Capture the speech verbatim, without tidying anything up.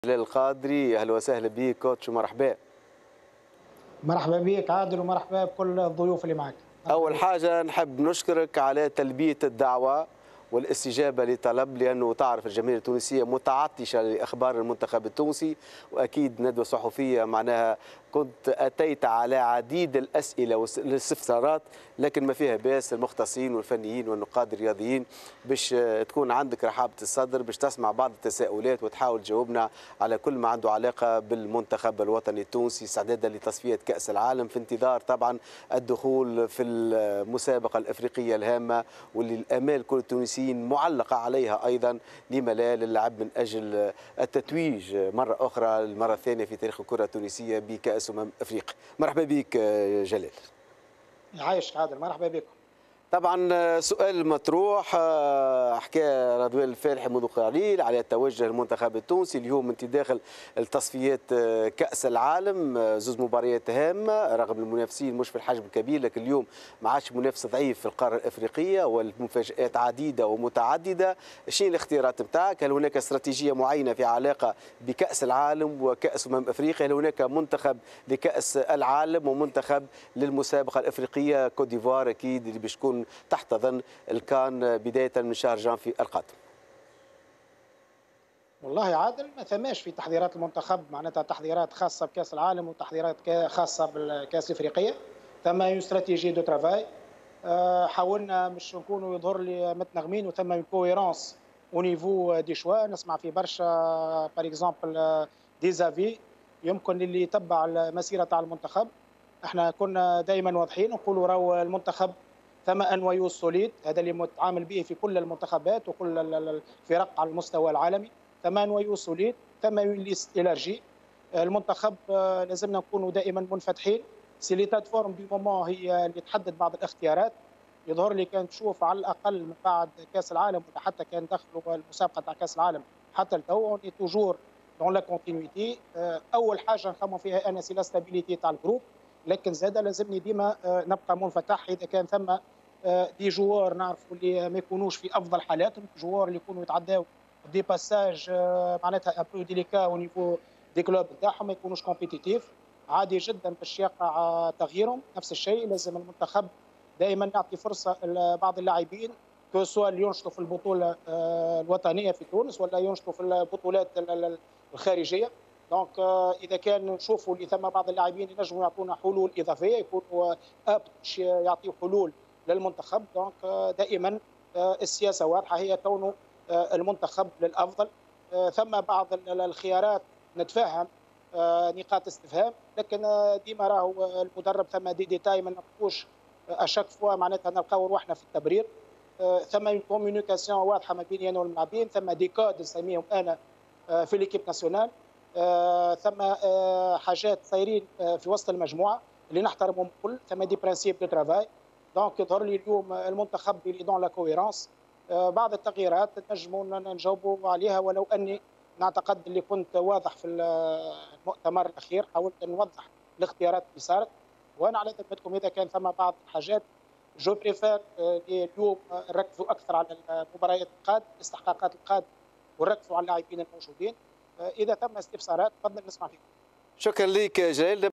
جلال القادري، اهلا وسهلا بك كوتش ومرحبا. مرحبا بك عادل ومرحبا بكل الضيوف اللي معك. اول بك. حاجه نحب نشكرك على تلبيه الدعوه والاستجابه لطلب، لانه تعرف الجماهير التونسيه متعطشه لاخبار المنتخب التونسي، واكيد ندوه صحفيه معناها كنت اتيت على عديد الاسئله والاستفسارات، لكن ما فيها باس المختصين والفنيين والنقاد الرياضيين باش تكون عندك رحابه الصدر باش تسمع بعض التساؤلات وتحاول تجاوبنا على كل ما عنده علاقه بالمنتخب الوطني التونسي استعدادا لتصفيه كاس العالم، في انتظار طبعا الدخول في المسابقه الافريقيه الهامه واللي الامال كل التونسيين معلقه عليها ايضا، لما لا للعب من اجل التتويج مره اخرى المره الثانيه في تاريخ الكره التونسيه بكاس امم افريقيا. مرحبا بك جلال. عايش عادل، مرحبا بكم. طبعا سؤال مطروح، حكى رضوان الفالحي منذ قليل على توجه المنتخب التونسي اليوم انت داخل التصفيات كأس العالم، زوز مباريات هامة رغم المنافسين مش في الحجم الكبير، لكن اليوم ما عادش منافس ضعيف في القارة الأفريقية والمفاجآت عديدة ومتعددة. شنو الاختيارات نتاعك؟ هل هناك استراتيجية معينة في علاقة بكأس العالم وكأس أمم أفريقيا؟ هل هناك منتخب لكأس العالم ومنتخب للمسابقة الأفريقية كوت ديفوار أكيد اللي باش تكون تحتضن الكان بداية من شهر جانفي القادم؟ والله عادل ما ثماش في تحضيرات المنتخب معناتها تحضيرات خاصة بكأس العالم وتحضيرات خاصة بالكأس الإفريقية، ثم استراتيجي دو ترافاي. حاولنا مش نكونوا يظهر لي متنغمين وثم كويرونس او نيفو دي شوا. نسمع في برشا بار اكزومبل ديزافي يمكن اللي يتبع المسيرة تاع المنتخب. احنا كنا دائما واضحين نقولوا راهو المنتخب ثم انويو سوليد، هذا اللي متعامل به في كل المنتخبات وكل الفرق على المستوى العالمي. ثم انويو سوليد، ثم ليست الارجي. المنتخب لازمنا نكونوا دائما منفتحين. سي ليتاد فورم دي مومون هي اللي تحدد بعض الاختيارات. يظهر لي كان تشوف على الاقل من بعد كاس العالم ولا حتى كان دخلوا المسابقه تاع كاس العالم حتى التو اوني توجور دون لا كونتينيتي. اول حاجه نخمم فيها انا سي لا ستابيليتي تاع الجروب، لكن زاد لازمني ديما نبقى منفتح اذا كان ثم دي جوار نعرفوا اللي ما يكونوش في افضل حالاتهم، جوار اللي يكونوا يتعداو دي باساج معناتها ابرو ديليكا او نيفو دي كلوب نتاعهم ما يكونوش كومبيتيتيف. عادي جدا باش يقع تغييرهم. نفس الشيء لازم المنتخب دائما نعطي فرصه لبعض اللاعبين كو سوا اللي ينشطوا في البطوله الوطنيه في تونس ولا ينشطوا في البطولات الخارجيه. دونك اذا كان نشوفوا اللي ثم بعض اللاعبين ينجموا يعطونا حلول اضافيه يكونوا ابت يعطيوا حلول للمنتخب. دونك دائما السياسه واضحه هي كونه المنتخب للافضل. ثم بعض الخيارات نتفهم نقاط استفهام، لكن ديما راهو المدرب ثم دي ديتاي ما نقفوش اشاك فوا معناتها نلقاو روحنا في التبرير. ثم كوميونيكاسيون واضحه ما بيني انا واللاعبين، ثم دي كود نسميهم انا في ليكيب ناسيونال. ثم حاجات صايرين في وسط المجموعه اللي نحترمهم الكل، ثم دي برانسيب دو ترافاي. دونك يظهر لي اليوم المنتخب اللي دون لا كويرونس. بعض التغييرات نجموا نجاوبوا عليها، ولو اني نعتقد اللي كنت واضح في المؤتمر الاخير، حاولت ان نوضح الاختيارات اللي صارت. وانا على ذمتكم اذا كان ثم بعض الحاجات جو بريفير اليوم نركزوا اكثر على المباريات القادمه، استحقاقات القادمه، ونركزوا على اللاعبين الموجودين. اذا تم استفسارات تفضل نسمع فيكم. شكرا لك جلال.